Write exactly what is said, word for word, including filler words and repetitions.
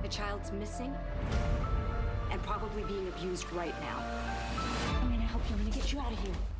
child's missing and probably being abused right now. I'm gonna help you. I'm gonna get you out of here.